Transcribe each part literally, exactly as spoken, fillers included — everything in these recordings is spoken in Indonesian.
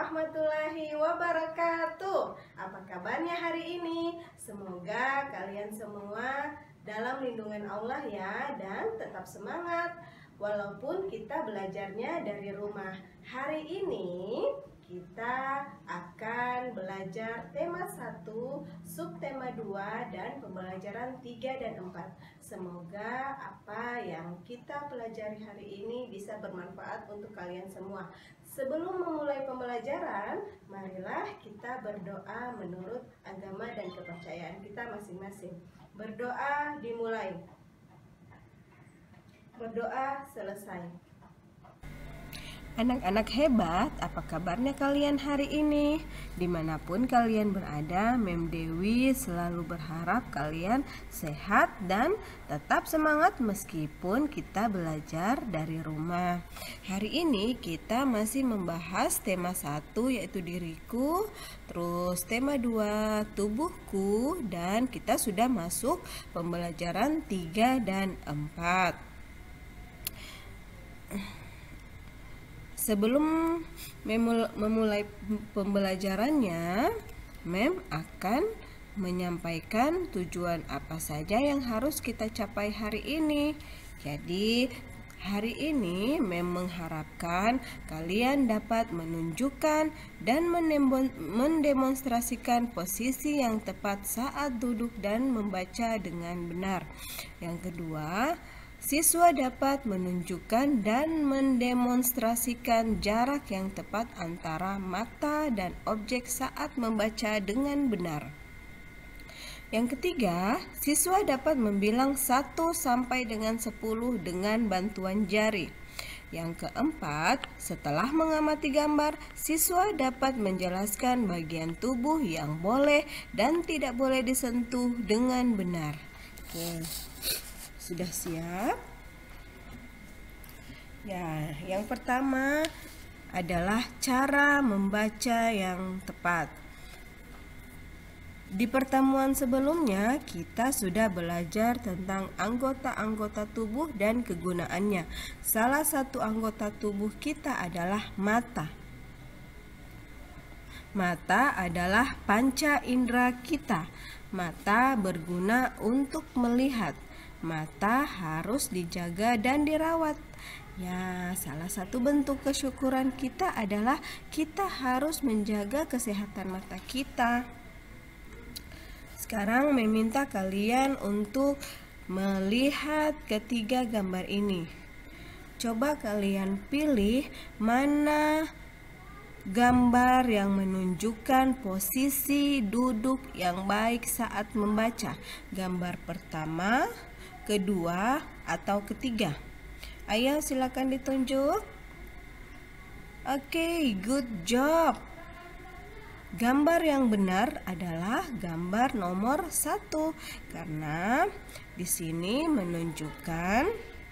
warahmatullahi wabarakatuh. Apa kabarnya hari ini? Semoga kalian semua dalam lindungan Allah ya, dan tetap semangat walaupun kita belajarnya dari rumah. Hari ini kita akan belajar tema satu, subtema dua, dan pembelajaran tiga dan empat. Semoga apa yang kita pelajari hari ini bisa bermanfaat untuk kalian semua. Sebelum memulai pembelajaran, marilah kita berdoa menurut agama dan kepercayaan kita masing-masing. Berdoa dimulai. Berdoa selesai. Anak-anak hebat, apa kabarnya kalian hari ini? Dimanapun kalian berada, Mem Dewi selalu berharap kalian sehat dan tetap semangat meskipun kita belajar dari rumah. Hari ini kita masih membahas tema satu, yaitu diriku, terus tema dua, tubuhku, dan kita sudah masuk pembelajaran tiga dan empat. Sebelum memulai pembelajarannya, Mem akan menyampaikan tujuan apa saja yang harus kita capai hari ini. Jadi, hari ini Mem mengharapkan kalian dapat menunjukkan dan mendemonstrasikan posisi yang tepat saat duduk dan membaca dengan benar. Yang kedua, siswa dapat menunjukkan dan mendemonstrasikan jarak yang tepat antara mata dan objek saat membaca dengan benar. Yang ketiga, siswa dapat membilang satu sampai dengan sepuluh dengan bantuan jari. Yang keempat, setelah mengamati gambar, siswa dapat menjelaskan bagian tubuh yang boleh dan tidak boleh disentuh dengan benar. Oke. Sudah siap? Ya, yang pertama adalah cara membaca yang tepat. Di pertemuan sebelumnya kita sudah belajar tentang anggota-anggota tubuh dan kegunaannya. Salah satu anggota tubuh kita adalah mata. Mata adalah panca indera kita. Mata berguna untuk melihat. Mata harus dijaga dan dirawat. Ya, salah satu bentuk kesyukuran kita adalah kita harus menjaga kesehatan mata kita. Sekarang meminta kalian untuk melihat ketiga gambar ini. Coba kalian pilih mana gambar yang menunjukkan posisi duduk yang baik saat membaca. Gambar pertama, kedua, atau ketiga. Ayo silakan ditunjuk. Oke, good job. Gambar yang benar adalah gambar nomor satu, karena di sini menunjukkan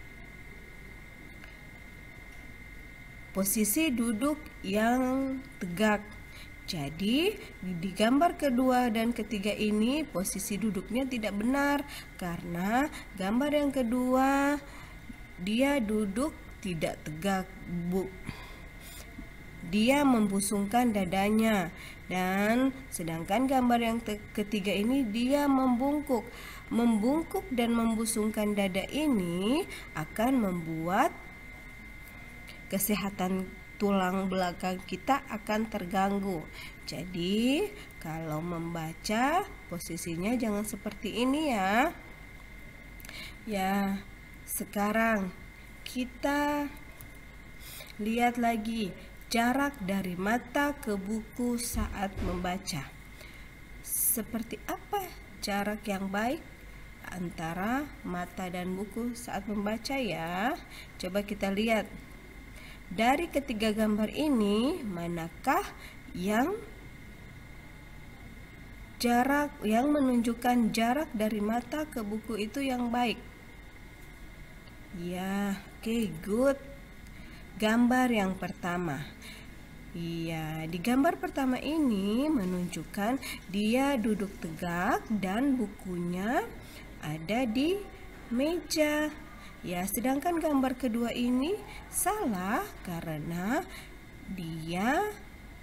posisi duduk yang tegak. Jadi di gambar kedua dan ketiga ini posisi duduknya tidak benar, karena gambar yang kedua dia duduk tidak tegak, Bu. Dia membusungkan dadanya, dan sedangkan gambar yang ketiga ini dia membungkuk. Membungkuk dan membusungkan dada ini akan membuat kesehatan tulang belakang kita akan terganggu. Jadi, kalau membaca posisinya jangan seperti ini ya. Ya, sekarang kita lihat lagi jarak dari mata ke buku saat membaca. Seperti apa jarak yang baik antara mata dan buku saat membaca ya? Coba kita lihat. Dari ketiga gambar ini, manakah yang jarak yang menunjukkan jarak dari mata ke buku itu yang baik? Ya, oke, okay, good. Gambar yang pertama. Iya, di gambar pertama ini menunjukkan dia duduk tegak dan bukunya ada di meja. Ya, sedangkan gambar kedua ini salah karena dia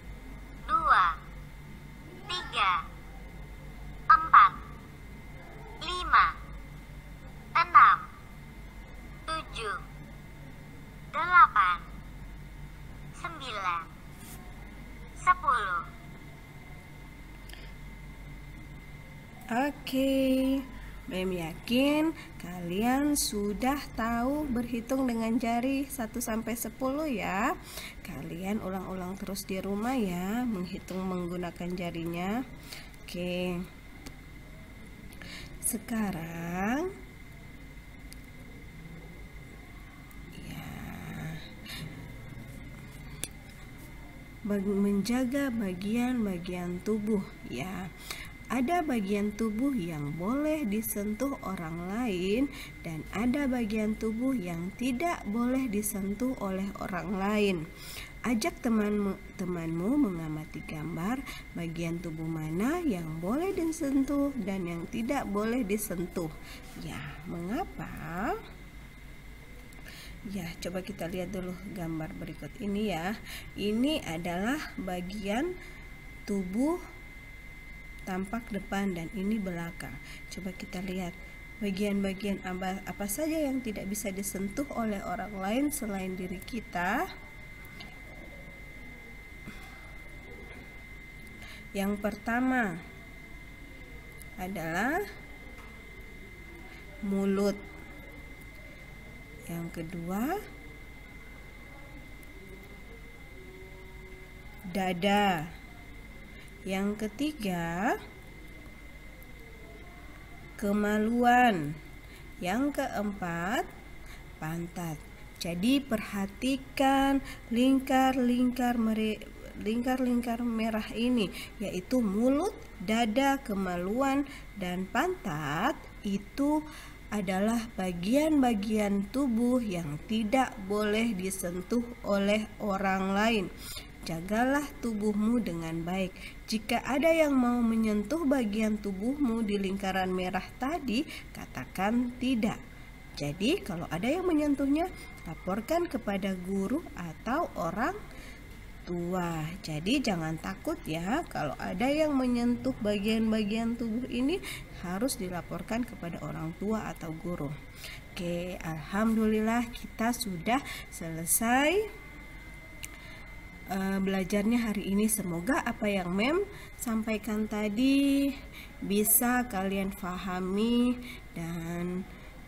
Oke, Mem yakin kalian sudah tahu berhitung dengan jari satu sampai sepuluh ya. Kalian ulang-ulang terus di rumah ya, menghitung menggunakan jarinya. Oke. Sekarang ya, menjaga bagian-bagian tubuh ya. Ada bagian tubuh yang boleh disentuh orang lain dan ada bagian tubuh yang tidak boleh disentuh oleh orang lain. Ajak temanmu, temanmu mengamati gambar bagian tubuh mana yang boleh disentuh dan yang tidak boleh disentuh. Ya, mengapa? Ya, coba kita lihat dulu gambar berikut ini ya. Ini adalah bagian tubuh tampak depan dan ini belakang. Coba kita lihat bagian-bagian apa, apa saja yang tidak bisa disentuh oleh orang lain selain diri kita. Yang pertama adalah mulut. Yang kedua dada. Yang ketiga kemaluan. Yang keempat pantat. Jadi perhatikan lingkar-lingkar lingkar-lingkar merah ini, yaitu mulut, dada, kemaluan, dan pantat. Itu adalah bagian-bagian tubuh yang tidak boleh disentuh oleh orang lain. Jagalah tubuhmu dengan baik. Jika ada yang mau menyentuh bagian tubuhmu di lingkaran merah tadi, katakan tidak. Jadi kalau ada yang menyentuhnya, laporkan kepada guru atau orang tua. Jadi jangan takut ya, kalau ada yang menyentuh bagian-bagian tubuh ini harus dilaporkan kepada orang tua atau guru. Oke, alhamdulillah kita sudah selesai Uh, belajarnya hari ini. Semoga apa yang Mem sampaikan tadi bisa kalian pahami dan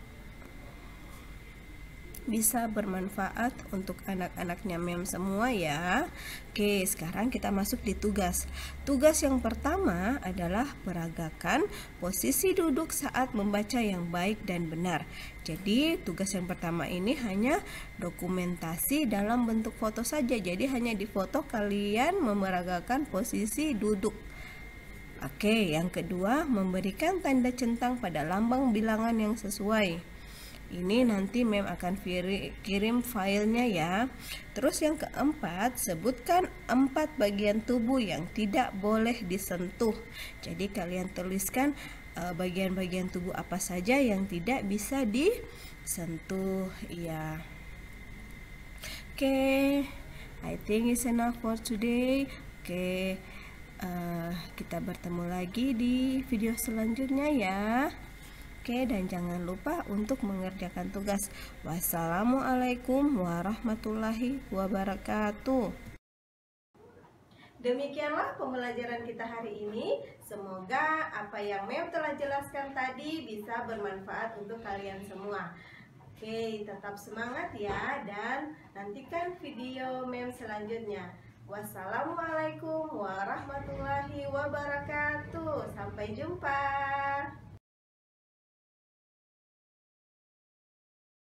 bisa bermanfaat untuk anak-anaknya Mem semua ya. Oke, sekarang kita masuk di tugas. Tugas yang pertama adalah peragakan posisi duduk saat membaca yang baik dan benar. Jadi tugas yang pertama ini hanya dokumentasi dalam bentuk foto saja. Jadi hanya di foto kalian memeragakan posisi duduk. Oke, yang kedua memberikan tanda centang pada lambang bilangan yang sesuai. Ini nanti Mem akan kirim filenya ya. Terus yang keempat, sebutkan empat bagian tubuh yang tidak boleh disentuh. Jadi kalian tuliskan bagian-bagian uh, tubuh apa saja yang tidak bisa disentuh ya. Oke, okay, I think it's enough for today. Oke, okay, uh, kita bertemu lagi di video selanjutnya ya. Oke, dan jangan lupa untuk mengerjakan tugas. Wassalamualaikum warahmatullahi wabarakatuh. Demikianlah pembelajaran kita hari ini. Semoga apa yang Mem telah jelaskan tadi bisa bermanfaat untuk kalian semua. Oke, tetap semangat ya, dan nantikan video Mem selanjutnya. Wassalamualaikum warahmatullahi wabarakatuh. Sampai jumpa.